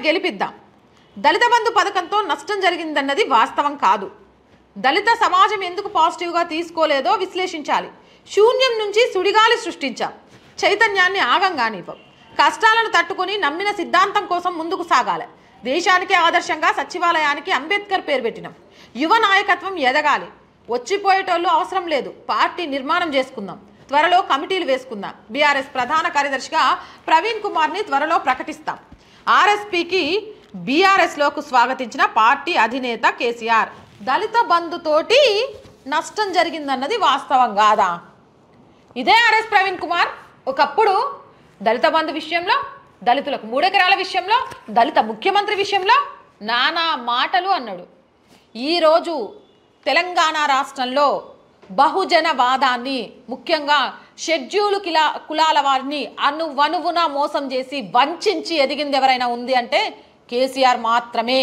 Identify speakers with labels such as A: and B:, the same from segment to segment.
A: గెలిపిద్దాం. దళిత బంధు పథకంతో నష్టం జరిగిందన్నది వాస్తవం కాదు. దళిత సమాజం ఎందుకు పాజిటివ్గా తీసుకోలేదో విశ్లేషించాలి. శూన్యం నుంచి సుడిగాలి సృష్టించాం. చైతన్యాన్ని ఆగంగానివ్వం. కష్టాలను తట్టుకొని నమ్మిన సిద్ధాంతం కోసం ముందుకు సాగాలి. దేశానికి ఆదర్శంగా సచివాలయానికి అంబేద్కర్ పేరు పెట్టినాం. యువ నాయకత్వం ఎదగాలి. వచ్చిపోయేటోళ్ళు అవసరం లేదు. పార్టీ నిర్మాణం చేసుకుందాం. త్వరలో కమిటీలు వేసుకుందాం. బీఆర్ఎస్ ప్రధాన కార్యదర్శిగా ప్రవీణ్ కుమార్ని త్వరలో ప్రకటిస్తాం. ఆర్ఎస్పీకి బీఆర్ఎస్లోకి స్వాగతించిన పార్టీ అధినేత కేసీఆర్. దళిత బంధుతోటి నష్టం జరిగిందన్నది వాస్తవం కాదా? ఇదే ఆర్ఎస్ ప్రవీణ్ కుమార్ ఒకప్పుడు దళిత బంధు విషయంలో, దళితులకు 3 ఎకరాల విషయంలో, దళిత ముఖ్యమంత్రి విషయంలో నానా మాటలు అన్నాడు. ఈరోజు తెలంగాణ రాష్ట్రంలో బహుజనవాదాన్ని, ముఖ్యంగా షెడ్యూల్ కులాల వారిని అనువనువున మోసం చేసి వంచి ఎదిగింది ఎవరైనా ఉంది అంటే కేసీఆర్ మాత్రమే.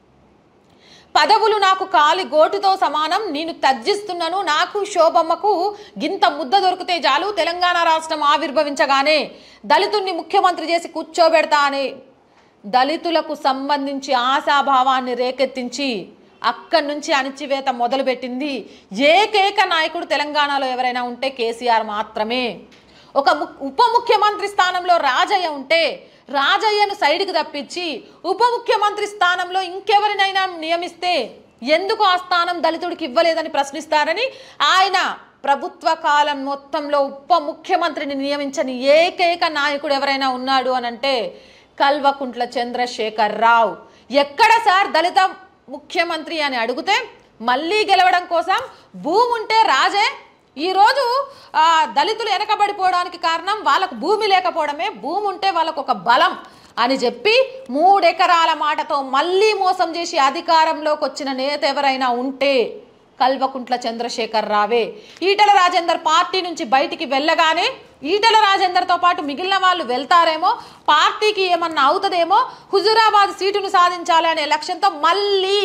A: పదవులు నాకు కాలి గోటుతో సమానం, నేను తగ్గిస్తున్నాను, నాకు శోభమ్మకు గింత ముద్ద దొరికితే చాలు, తెలంగాణ రాష్ట్రం ఆవిర్భవించగానే దళితుల్ని ముఖ్యమంత్రి చేసి కూర్చోబెడతా అని దళితులకు సంబంధించి ఆశాభావాన్ని రేకెత్తించి అక్కడి నుంచి అణిచివేత మొదలుపెట్టింది ఏకైక నాయకుడు తెలంగాణలో ఎవరైనా ఉంటే కేసీఆర్ మాత్రమే. ఒక ఉప ముఖ్యమంత్రి స్థానంలో రాజయ్య ఉంటే రాజయ్యను సైడ్కి తప్పించి ఉప ముఖ్యమంత్రి స్థానంలో ఇంకెవరినైనా నియమిస్తే ఎందుకు ఆ స్థానం దళితుడికి ఇవ్వలేదని ప్రశ్నిస్తారని ఆయన ప్రభుత్వ కాలం మొత్తంలో ఉప ముఖ్యమంత్రిని నియమించని ఏకైక నాయకుడు ఎవరైనా ఉన్నాడు అని అంటే కల్వకుంట్ల చంద్రశేఖర్ రావు. ఎక్కడ సార్ దళిత ముఖ్యమంత్రి అని అడిగితే మళ్ళీ గెలవడం కోసం భూమి ఉంటే రాజే. ఈరోజు దళితులు వెనకబడిపోవడానికి కారణం వాళ్ళకు భూమి లేకపోవడమే. భూమి ఉంటే వాళ్ళకు ఒక బలం అని చెప్పి 3 ఎకరాల మాటతో మళ్ళీ మోసం చేసి అధికారంలోకి వచ్చిన నేత ఎవరైనా ఉంటే కల్వకుంట్ల చంద్రశేఖర్ రావే. ఈటల రాజేందర్ పార్టీ నుంచి బయటికి వెళ్ళగానే ఈటల రాజేందర్తో పాటు మిగిలిన వాళ్ళు వెళ్తారేమో, పార్టీకి ఏమన్నా అవుతుందేమో, హుజూరాబాద్ సీటును సాధించాలి అనే లక్ష్యంతో మళ్ళీ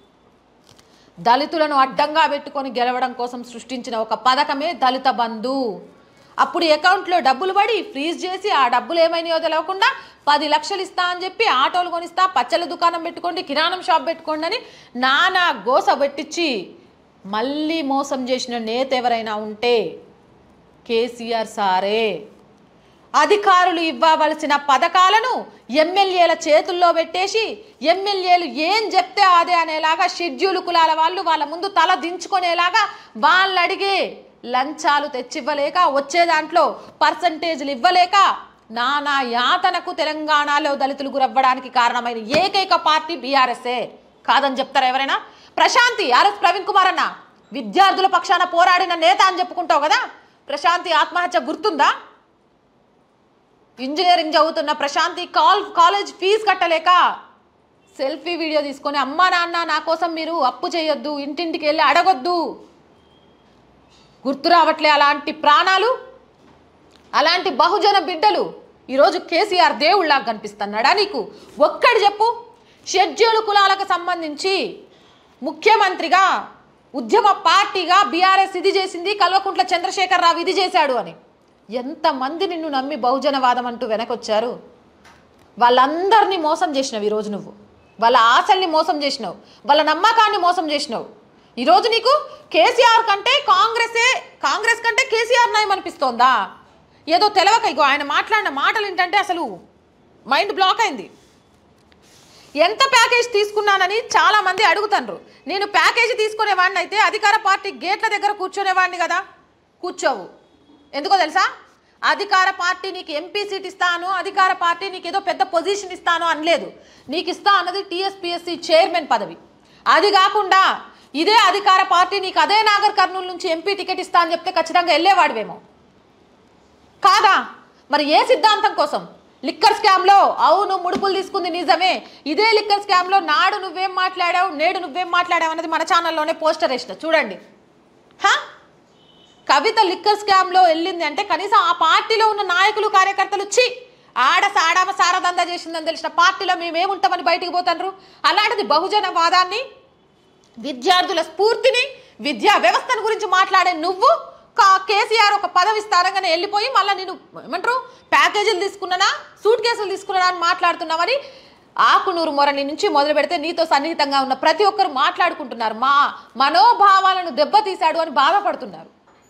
A: దళితులను అడ్డంగా పెట్టుకొని గెలవడం కోసం సృష్టించిన ఒక పథకమే దళిత బంధు. అప్పుడు అకౌంట్లో డబ్బులు పడి ఫ్రీజ్ చేసి ఆ డబ్బులు ఏమైనాయో తెలియకుండా 10 లక్షలు ఇస్తా అని చెప్పి ఆటోలు కొనిస్తా, పచ్చల దుకాణం పెట్టుకోండి, కిరాణం షాప్ పెట్టుకోండి అని నానా గోస పెట్టించి మళ్ళీ మోసం చేసిన నేత ఎవరైనా ఉంటే కేసీఆర్ సారే. అధికారులు ఇవ్వవలసిన పథకాలను ఎమ్మెల్యేల చేతుల్లో పెట్టేసి ఎమ్మెల్యేలు ఏం చెప్తే అదే అనేలాగా షెడ్యూల్ కులాల వాళ్ళు వాళ్ళ ముందు తల దించుకునేలాగా వాళ్ళు అడిగే లంచాలు తెచ్చివ్వలేక, వచ్చే దాంట్లో పర్సంటేజ్లు ఇవ్వలేక నానా యాతనకు తెలంగాణలో దళితులు గురవ్వడానికి కారణమైన ఏకైక పార్టీ బీఆర్ఎస్ఏ. కాదని చెప్తారా ఎవరైనా? ప్రశాంతి ఆర్ఎస్ ప్రవీణ్ కుమార్ అన్న విద్యార్థుల పక్షాన పోరాడిన నేత అని చెప్పుకుంటావు కదా, ప్రశాంతి ఆత్మహత్య గుర్తుందా? ఇంజనీరింగ్ చదువుతున్న ప్రశాంతి కాలేజ్ ఫీజు కట్టలేక సెల్ఫీ వీడియో తీసుకొని అమ్మా నాన్న నా కోసం మీరు అప్పు చేయొద్దు, ఇంటింటికి వెళ్ళి అడగొద్దు, గుర్తు రావట్లే అలాంటి ప్రాణాలు, అలాంటి బహుజన బిడ్డలు ఈరోజు కేసీఆర్ దేవుళ్ళలాగా కనిపిస్తున్నాడా నీకు? ఒక్కటి చెప్పు. షెడ్యూల్ కులాలకు సంబంధించి ముఖ్యమంత్రిగా ఉద్యమ పార్టీగా బీఆర్ఎస్ ఇది చేసింది, కల్వకుంట్ల చంద్రశేఖర్ రావు ఇది చేశాడు అని ఎంతమంది నిన్ను నమ్మి బహుజనవాదం అంటూ వెనకొచ్చారు? వాళ్ళందరినీ మోసం చేసినావు ఈరోజు నువ్వు. వాళ్ళ ఆశల్ని మోసం చేసినావు, వాళ్ళ నమ్మకాన్ని మోసం చేసినావు. ఈరోజు నీకు కేసీఆర్ కంటే కాంగ్రెస్ కంటే కేసీఆర్ నయం అనిపిస్తోందా? ఏదో తెలవక ఇగో ఆయన మాట్లాడిన మాటలు ఏంటంటే అసలు మైండ్ బ్లాక్ అయింది. ఎంత ప్యాకేజ్ తీసుకున్నానని చాలామంది అడుగుతారు. నేను ప్యాకేజీ తీసుకునేవాడిని అయితే అధికార పార్టీ గేట్ల దగ్గర కూర్చునేవాడిని కదా. కూర్చోవు. ఎందుకో తెలుసా? అధికార పార్టీ నీకు ఎంపీ సీట్ ఇస్తాను, అధికార పార్టీ నీకు ఏదో పెద్ద పొజిషన్ ఇస్తాను అనలేదు. నీకు ఇస్తా అన్నది టీఎస్పీఎస్సీ చైర్మన్ పదవి. అది కాకుండా ఇదే అధికార పార్టీ నీకు అదే నాగర్ కర్నూలు నుంచి ఎంపీ టికెట్ ఇస్తా అని చెప్తే ఖచ్చితంగా వెళ్ళేవాడివేమో కాదా? మరి ఏ సిద్ధాంతం కోసం? లిక్కర్ స్కామ్లో అవును ముడుపులు తీసుకుంది నిజమే. ఇదే లిక్కర్ స్కామ్లో నాడు నువ్వేం మాట్లాడావు, నేడు నువ్వేం మాట్లాడావు అన్నది మన ఛానల్లోనే పోస్టర్ వేసిన చూడండి. కవిత లిక్కర్ స్కామ్లో వెళ్ళింది అంటే కనీసం ఆ పార్టీలో ఉన్న నాయకులు కార్యకర్తలు ఆడమ సారదందా చేసిందని తెలిసిన పార్టీలో మేమేముంటామని బయటికి పోతారు. అలాంటిది బహుజనవాదాన్ని, విద్యార్థుల స్ఫూర్తిని, విద్యా వ్యవస్థను గురించి మాట్లాడే నువ్వు కేసీఆర్ ఒక పదవి స్థానంగానే వెళ్ళిపోయి మళ్ళీ నేను ఏమంటారు ప్యాకేజీలు తీసుకున్నానా, సూట్ కేసులు తీసుకున్నానా అని మాట్లాడుతున్నావని ఆకునూరు మొరలి నుంచి మొదలు పెడితే నీతో సన్నిహితంగా ఉన్న ప్రతి ఒక్కరు మాట్లాడుకుంటున్నారు, మా మనోభావాలను దెబ్బతీశాడు అని బాధపడుతున్నారు.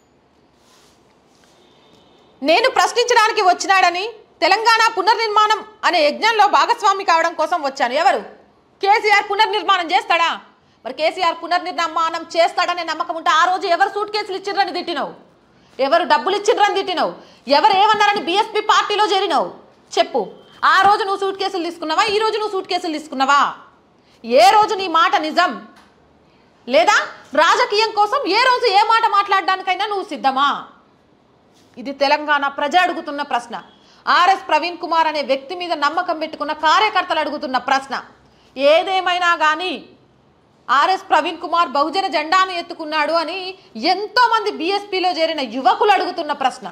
A: నేను ప్రశ్నించడానికి వచ్చినాడని తెలంగాణ పునర్నిర్మాణం అనే యజ్ఞంలో భాగస్వామి కావడం కోసం వచ్చాను. ఎవరు? కేసీఆర్ పునర్నిర్మాణం చేస్తాడా? మరి కేసీఆర్ పునర్నిర్మాణం చేస్తాడనే నమ్మకం ఉంటే ఆ రోజు ఎవరు సూట్ కేసులు ఇచ్చిండ్రని తిట్టినావు? ఎవరు డబ్బులు ఇచ్చిండ్రని తిట్టినావు? ఎవరు ఏమన్నారని బీఎస్పీ పార్టీలో చేరినావు? చెప్పు. ఆ రోజు నువ్వు సూట్ కేసులు తీసుకున్నావా? ఈ రోజు నువ్వు సూట్ కేసులు తీసుకున్నావా? ఏ రోజు నీ మాట నిజం లేదా రాజకీయం కోసం ఏ రోజు ఏ మాట మాట్లాడడానికైనా నువ్వు సిద్ధమా? ఇది తెలంగాణ ప్రజ అడుగుతున్న ప్రశ్న. ఆర్ఎస్ ప్రవీణ్ కుమార్ అనే వ్యక్తి మీద నమ్మకం పెట్టుకున్న కార్యకర్తలు అడుగుతున్న ప్రశ్న. ఏదేమైనా కానీ ఆర్ఎస్ ప్రవీణ్ కుమార్ బహుజన జెండాను ఎత్తుకున్నాడు అని ఎంతో మంది బీఎస్పీలో చేరిన యువకులు అడుగుతున్న ప్రశ్న.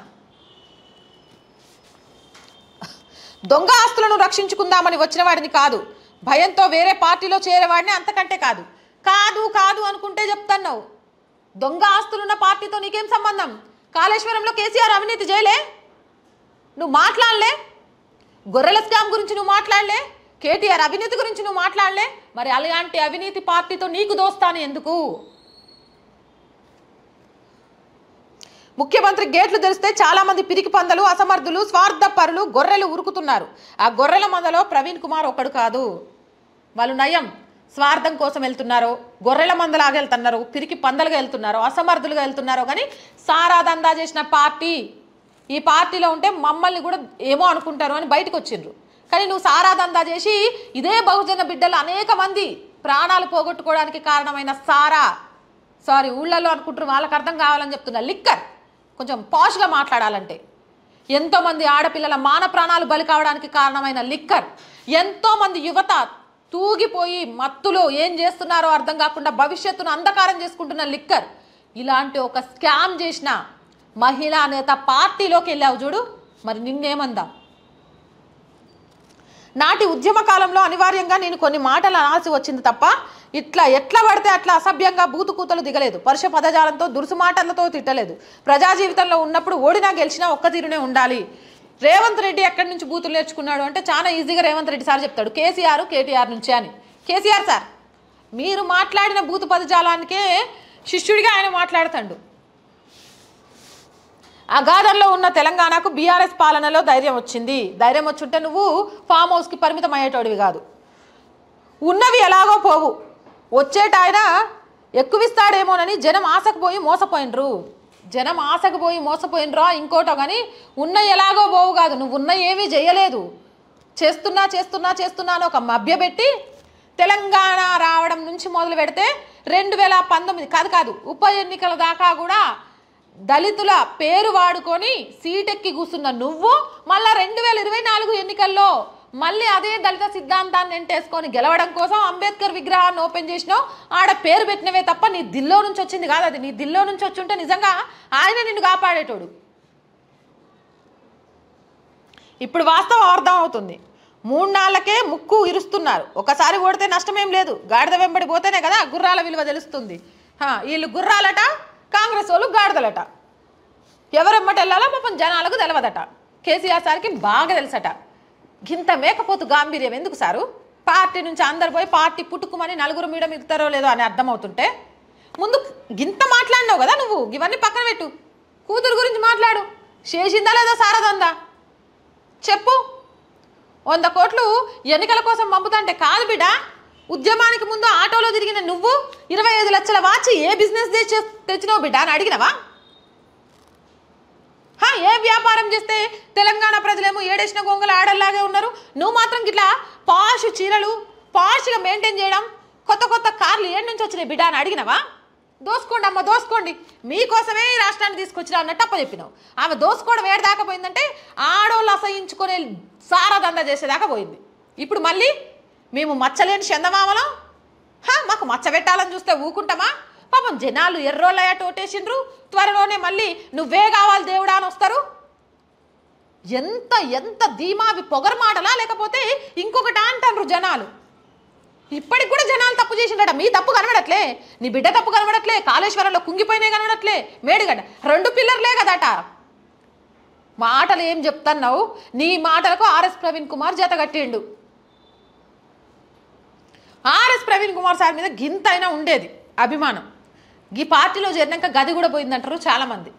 A: దొంగ ఆస్తులను రక్షించుకుందామని వచ్చిన వాడిని కాదు, భయంతో వేరే పార్టీలో చేరేవాడిని, అంతకంటే కాదు. కాదు కాదు అనుకుంటే చెప్తున్నావు. దొంగ ఆస్తులున్న పార్టీతో నీకేం సంబంధం? కాళేశ్వరంలో కేసీఆర్ అవినీతి చేయలే, నువ్వు మాట్లాడలే. గొర్రెల స్కామ్ గురించి నువ్వు మాట్లాడలే. కేటీఆర్ అవినీతి గురించి నువ్వు మాట్లాడలే. మరి అలాంటి అవినీతి పార్టీతో నీకు దోస్తాను ఎందుకు? ముఖ్యమంత్రి గేట్లు తెరిస్తే చాలా మంది పిరికి పందలు, అసమర్థులు, స్వార్థపరులు, గొర్రెలు ఉరుకుతున్నారు. ఆ గొర్రెల మందలో ప్రవీణ్ కుమార్ ఒక్కడు కాదు. వాళ్ళు నయం స్వార్థం కోసం వెళ్తున్నారో, గొర్రెల మందలాగా వెళ్తున్నారు, పిరికి పందలుగా వెళ్తున్నారో, అసమర్థులుగా వెళ్తున్నారో. కానీ సారా దందా చేసిన పార్టీ, ఈ పార్టీలో ఉంటే మమ్మల్ని కూడా ఏమో అనుకుంటారు అని బయటకు వచ్చిండ్రు. కానీ నువ్వు సారా దందా చేసి ఇదే బహుజన బిడ్డలు అనేక మంది ప్రాణాలు పోగొట్టుకోవడానికి కారణమైన ఊళ్ళల్లో అనుకుంటారు, వాళ్ళకి అర్థం కావాలని చెప్తున్నా, లిక్కర్. కొంచెం పాష్గా మాట్లాడాలంటే ఎంతోమంది ఆడపిల్లల మాన ప్రాణాలు బలి కావడానికి కారణమైన లిక్కర్. ఎంతోమంది యువత తూగిపోయి మత్తులో ఏం చేస్తున్నారో అర్థం కాకుండా భవిష్యత్తును అంధకారం చేసుకుంటున్న లిక్కర్. ఇలాంటి ఒక స్కామ్ చేసిన మహిళా నేత పార్టీలోకి వెళ్ళావు చూడు, మరి నిన్నేమందా? నాటి ఉద్యమ కాలంలో అనివార్యంగా నేను కొన్ని మాటలు అనాల్సి వచ్చింది తప్ప ఎట్లా పడితే అట్లా అసభ్యంగా బూతు కూతలు దిగలేదు, పరుష పదజాలంతో దురుసు మాటలతో తిట్టలేదు. ప్రజా జీవితంలో ఉన్నప్పుడు ఓడినా గెలిచినా ఒక్క తీరునే ఉండాలి. రేవంత్ రెడ్డి ఎక్కడి నుంచి బూతులు నేర్చుకున్నాడు అంటే చాలా ఈజీగా రేవంత్ రెడ్డి సార్ చెప్తాడు, కేసీఆర్ కేటీఆర్ నుంచే అని. కేసీఆర్ సార్ మీరు మాట్లాడిన బూతు పదజాలానికే శిష్యుడిగా ఆయన మాట్లాడుతాడు. అగాధంలో ఉన్న తెలంగాణకు బీఆర్ఎస్ పాలనలో ధైర్యం వచ్చింది. ధైర్యం వచ్చుంటే నువ్వు ఫామ్ హౌస్కి పరిమితం అయ్యేటోడివి కాదు. ఉన్నవి ఎలాగో పోవు, వచ్చేటాయన ఎక్కువిస్తాడేమోనని జనం ఆశకు పోయి మోసపోయినరా ఇంకోటో. కానీ ఉన్న ఎలాగో పోవు కాదు, నువ్వు ఉన్న ఏమీ చేయలేదు. చేస్తున్నా అని ఒక మభ్యపెట్టి తెలంగాణ రావడం నుంచి మొదలు పెడితే 2019 కాదు ఉప ఎన్నికల దాకా కూడా దళితుల పేరు వాడుకొని సీటెక్కి కూర్చున్న నువ్వు మళ్ళా 2024 ఎన్నికల్లో మళ్ళీ అదే దళిత సిద్ధాంతాన్ని ఎంటేసుకొని గెలవడం కోసం అంబేద్కర్ విగ్రహాన్ని ఓపెన్ చేసినావు. ఆడ పేరు పెట్టినవే తప్ప నీ దిల్లో నుంచి వచ్చింది కాదు. అది నీ దిల్లో నుంచి వచ్చుంటే నిజంగా ఆయన నిన్ను కాపాడేటోడు. ఇప్పుడు వాస్తవం అర్థం అవుతుంది. 3 నాళ్ళకే ముక్కు ఇరుస్తున్నారు. ఒకసారి ఓడితే నష్టమేం లేదు, గాడిద వెంబడి పోతేనే కదా గుర్రాల విలువ తెలుస్తుంది. వీళ్ళు గుర్రాలట, కాంగ్రెస్ వాళ్ళు గాడిదలట. ఎవరెమ్మట వెళ్ళాలో పాపం జనాలకు తెలవదట. కేసీఆర్ సార్కి బాగా తెలుసట. గింత మేకపోతు గాంభీర్యం ఎందుకు సారు? పార్టీ నుంచి అందరు పోయి పార్టీ పుట్టుకుమని నలుగురు మీద మిగుతారో లేదో అని అర్థమవుతుంటే ముందు గింత మాట్లాడినావు కదా నువ్వు. ఇవన్నీ పక్కన పెట్టు, కూతురు గురించి మాట్లాడు. చేసిందా లేదా సారదందా చెప్పు. 100 కోట్లు ఎన్నికల కోసం పంపుతాంటే కాదు బిడ్డ. ఉద్యమానికి ముందు ఆటోలో తిరిగిన నువ్వు 25 లక్షల వాచి ఏ బిజినెస్ తెచ్చినావు బిడ్డ అని అడిగినవా? ఏ వ్యాపారం చేస్తే తెలంగాణ ప్రజలేమో ఏడేసిన గొంగల ఆడల్లాగే ఉన్నారు, నువ్వు మాత్రం ఇట్లా పాష్ చీరలు పాష్గా మెయింటైన్ చేయడం, కొత్త కార్లు ఏడు నుంచి వచ్చినాయి బిడ్డ అని అడిగినవా? దోసుకోండి అమ్మ దోసుకోండి, మీకోసమే ఈ రాష్ట్రాన్ని తీసుకొచ్చినా అన్నట్టు అప్ప చెప్పినావు. ఆమె దోసుకోవడం ఏడదాకా పోయిందంటే ఆడోళ్ళు అసహించుకునే సారాదందా చేసేదాకా పోయింది. ఇప్పుడు మళ్ళీ మేము మచ్చలేని చందమామలం, మాకు మచ్చ పెట్టాలని చూస్తే ఊకుంటామా? పాపం జనాలు ఎర్రోళ్ళయ్యా టోటేసిండ్రు. త్వరలోనే మళ్ళీ నువ్వే కావాలి దేవుడా అని వస్తారు. ఎంత ధీమావి పొగరు మాటలా లేకపోతే ఇంకొకటి అంటారు జనాలు. ఇప్పటికి కూడా జనాలు తప్పు చేసిండట. మీ తప్పు కనబడట్లే, నీ బిడ్డ తప్పు కనబడట్లే, కాళేశ్వరంలో కుంగిపోయినాయి కనబడట్లే, మేడిగడ్డ 2 పిల్లర్లే కదట. మాటలు ఏం చెప్తున్నావు? నీ మాటలకు ఆర్ఎస్ ప్రవీణ్ కుమార్ జత కట్టిండు. ఆర్ఎస్ ప్రవీణ్ కుమార్ సార్ మీద గింతైనా ఉండేది అభిమానం. ఈ పార్టీలో చేరినాక గది కూడా పోయిందంటారు చాలామంది.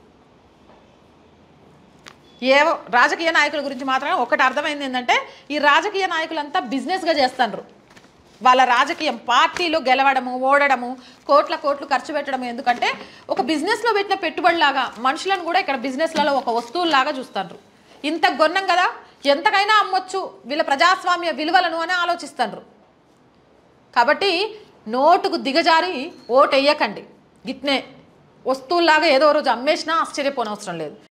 A: ఏవో రాజకీయ నాయకుల గురించి మాత్రమే ఒకటి అర్థమైంది ఏంటంటే, ఈ రాజకీయ నాయకులంతా బిజినెస్గా చేస్తారు. వాళ్ళ రాజకీయం పార్టీలో గెలవడము, ఓడడము, కోట్లు ఖర్చు పెట్టడము. ఎందుకంటే ఒక బిజినెస్లో పెట్టిన పెట్టుబడిలాగా మనుషులను కూడా ఇక్కడ బిజినెస్లలో ఒక వస్తువులాగా చూస్తారు. ఇంత గొన్నం కదా, ఎంతకైనా అమ్మొచ్చు వీళ్ళ ప్రజాస్వామ్య విలువలను అని ఆలోచిస్తారు. కాబట్టి నోటుకు దిగజారి ఓటు వేయకండి. గిట్నే వస్తువుల్లాగా ఏదో రోజు అమ్మేసినా ఆశ్చర్యపోనవసరం లేదు.